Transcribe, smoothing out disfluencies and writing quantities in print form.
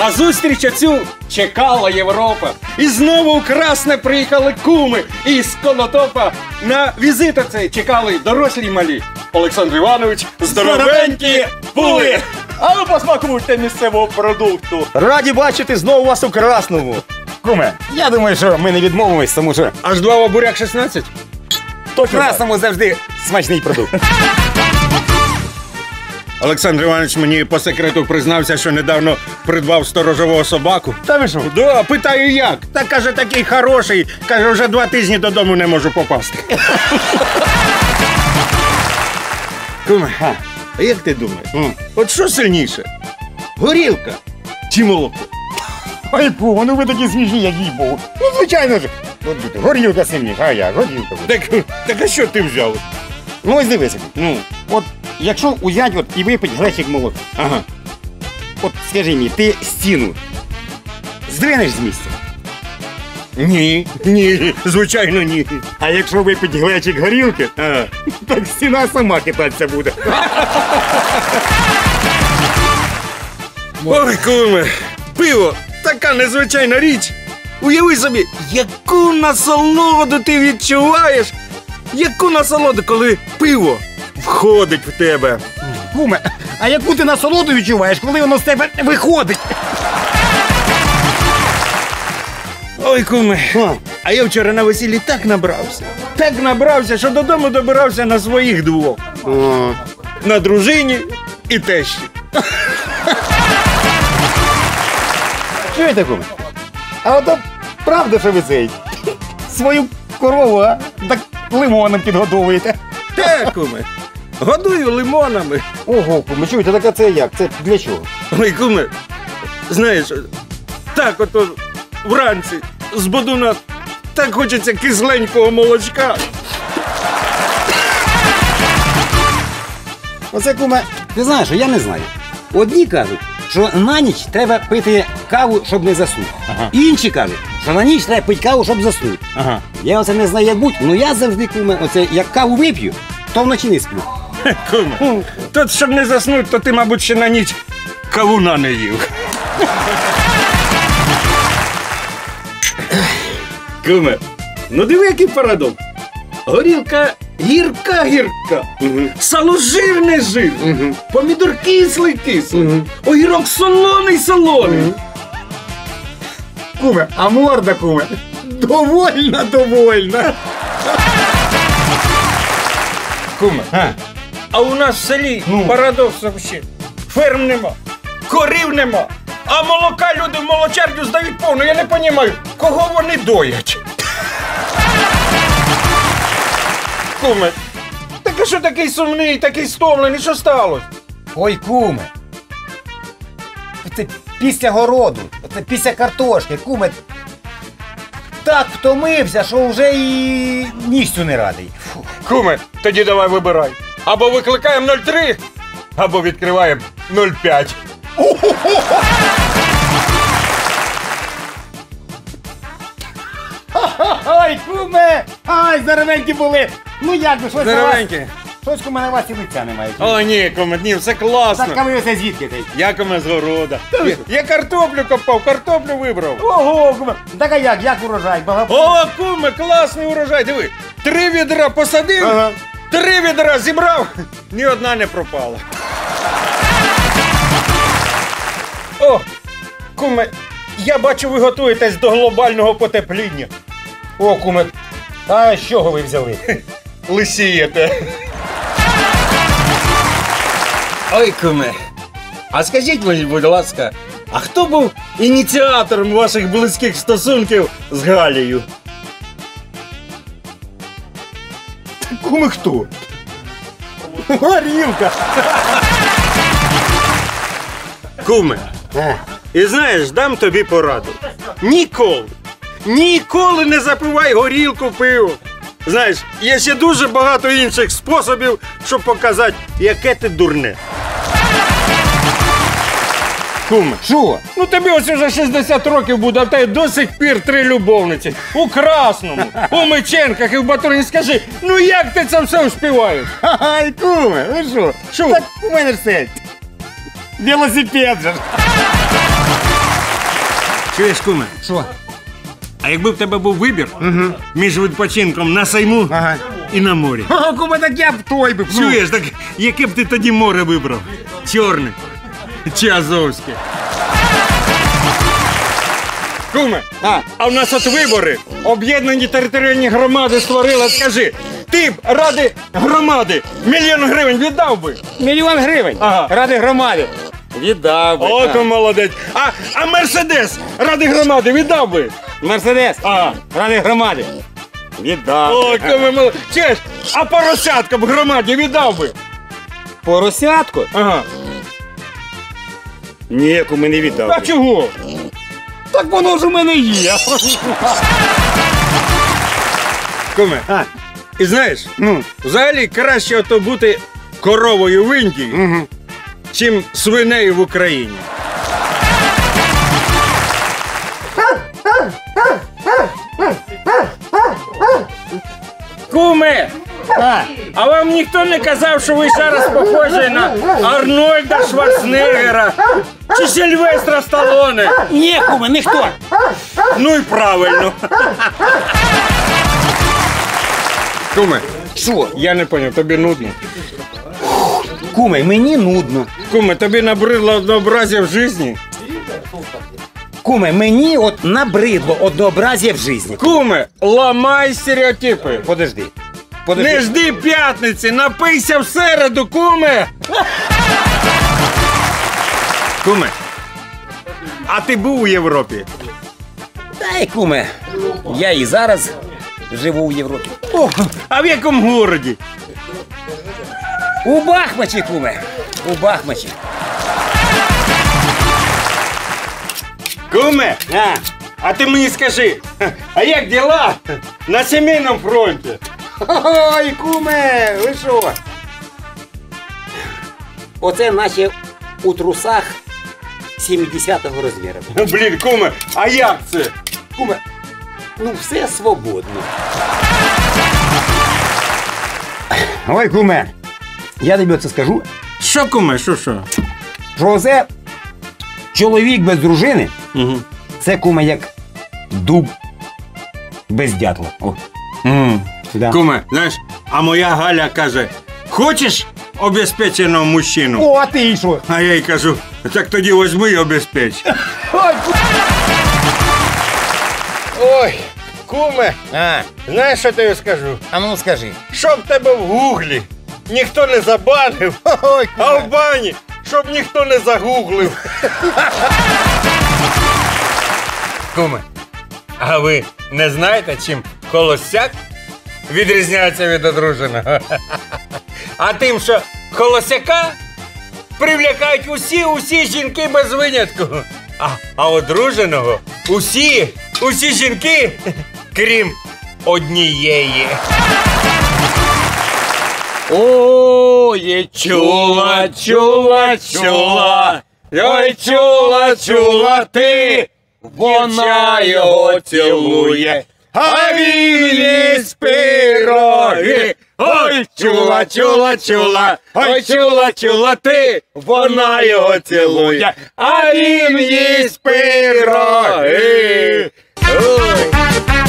На зустріч оцю чекала Європа. І знову у Красне приїхали куми. І з Конотопа на візит оцей чекали дорослі й малі. Олександр Іванович, здоровенькі були! А ви посмакуйте місцевого продукту. Раді бачити знову вас у Красному. Куме, я думаю, що ми не відмовимось, тому що Аж 2 в буряк 16? в Красному завжди смачний продукт. Олександр Іванович мені по секрету признався, що недавно придбав сторожового собаку. Та ви що? Да, питаю як? Та каже, такий хороший. Каже, вже 2 тижні додому не можу попасти. Куме, а як ти думаєш? От що сильніше? Горілка чи молоко? Ой, куме, ну ви такі смішні, як їй був. Ну, звичайно ж. От, горілка сильніша, а я, горілка. Так а що ти взяв? Ну, ось дивися. От, якщо узять от, і випить глечик молока. Ага. От, скажи мені, ти стіну здвинеш з місця? Ні, звичайно ні. А якщо випить глечик горілки, так стіна сама хитатися буде. Ой, куме, пиво така незвичайна річ. Уяви собі, яку насолоду ти відчуваєш. Яку насолоду, коли пиво входить в тебе. Куме, а яку ти насолоду відчуваєш, коли воно з тебе виходить? Ой, куме, а я вчора на весіллі так набрався, що додому добирався на своїх 2. На дружині і тещі. Чуєте, куме? А ото правда, що ви цей свою корову, а? Так лимоном підгодовуєте. Так, куме, годую лимонами. Ого, куме, чуєте, так а це як? Це для чого? Ой, куме, знаєш, так ото вранці з бодуна так хочеться кисленького молочка. Оце, куме, ти знаєш, я не знаю. Одні кажуть, що на ніч треба пити каву, щоб не заснути. Інші кажуть, що на ніч треба пити каву, щоб заснути. Я оце не знаю, як будь, але я завжди, куме, оце як каву вип'ю, то вночі не сплю. Куме, тут, щоб не заснути, то ти, мабуть, ще на ніч кавуна не їв. Куме, ну диви, який парадокс. Горілка гірка-гірка, сало жирне-жирне, помідор кислий-кислий, огірок солоний-солоний. Куме, а морда, куме, довольна. Куме, а у нас в селі парадокс взагалі. Ферм нема, корів нема, а молока люди в молочарню здають повну. Я не розумію, кого вони доять. Куме, так а що такий сумний, такий стомлений, що сталося? Ой, куме, це після городу, це після картошки, куме, так втомився, що вже і місцю не радий. Куме, тоді давай вибирай. Або викликаємо 03, або відкриваємо 05. Ой, куме! Ай, здоровенькі були! Ну як ви, щось у вас? Здоровенькі. Щось, куме, на вас і лиця немає. О, ні, куме, ні, все класно. Так, а ви оце звідки ти? Я, куме, з города. Я картоплю копав, картоплю вибрав. Ого, куме! Так а як урожай? О, куме, класний урожай, диви. 3 відра посадив, 3 відра зібрав, ні одна не пропала. О, куме, я бачу, ви готуєтесь до глобального потепління. О, куме, а з чого ви взяли? Лисієте. Ой, куме, а скажіть мені, будь ласка, а хто був ініціатором ваших близьких стосунків з Галією? Куме, хто? Горілка! Куме, і знаєш, дам тобі пораду. Ніколи не запивай горілку, пиво. Знаєш, є ще дуже багато інших способів, щоб показати, яке ти дурне. Куме, Що? ну тобі ось уже 60 років буде, а в тебе до сих пір 3 любовниці. У Красному, у Меченках і в Батурині. Скажи, ну як ти це все успіваєш? Ай, куме, ви що? Що? Так у мене ж це велосипед же. Чуєш, куме? Що? А якби в тебе був вибір між відпочинком на Сейму і на морі? О, куме, так я б той би. Чуєш, так яке б ти тоді море вибрав? Чорне чи Азовське? Куме, а в нас от вибори. Об'єднані територіальні громади створили. Скажи, ти б ради громади 1 000 000 гривень віддав би? 1 000 000 гривень ради громади. Віддав би. О, то молодець. А Мерседес ради громади віддав би? Мерседес ради громади. Віддав. О, куме, молодець. Чуєш, а поросятка б громаді віддав би? Поросятку? Ага. Ні, куме, не віддав. А чого? Так воно ж у мене є. Куме, і знаєш, взагалі краще ото бути коровою в Індії, чим свинею в Україні. Куме! А вам ніхто не казав, що ви зараз похожі на Арнольда Шварценеггера чи Сильвестра Сталлоне? Ні, куме, ніхто. Ну і правильно. Куме, Що? я не поняв, тобі нудно. Куме, мені нудно. Куме, тобі набридло однообразія в житті? Куме, мені от набридло однообразія в житті. Куме, ламай стереотипи. Подожди. Не жди п'ятниці, напийся в середу, куме. Куме, а ти був у Європі? Дай, куме, я і зараз живу в Європі. О, а в якому городі? У Бахмачі, куме. У Бахмачі. Куме, а ти мені скажи, а як діла на сімейному фронті? Ой, куме, ви що? Оце наче у трусах 70-го розміру. Блін, куме, а як це? Куме, ну все свободно. Ой, куме, я тобі оце скажу, Що, куме, що? що це чоловік без дружини, це, куме, як дуб без дятла. О. Да. Куме, знаєш, а моя Галя каже, хочеш обезпеченого мужчину? О, а ти що? А я їй кажу, так тоді возьми і обезпеч. Ой, куме, знаєш, що тобі скажу? А ну скажи. Щоб тебе в гуглі ніхто не забанив, Ой, а в бані, щоб ніхто не загуглив. Куме, а ви не знаєте, чим холостяк відрізняється від одруженого? А тим, що холостяка привлякають усі жінки без винятку. А одруженого усі жінки, крім однієї. Ой, чула, ой, чула ти, вона його цілує, а він їсть пироги. Ой, чула, ой, чула ти, вона його цілує, а він їсть пироги. Ой.